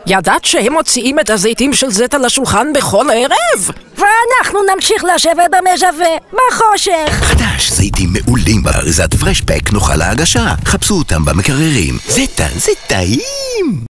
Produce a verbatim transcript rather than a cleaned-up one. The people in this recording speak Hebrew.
ידעת שהם מוציאים את הזיתים של זית על השולחן בכל ערב? ואנחנו נמשיך לשבת במזווה, בחושך. חדש, זיתים מעולים באריזת פרשפק נוחה להגשה. חפשו אותם במקררים. זיתה, זה טעים!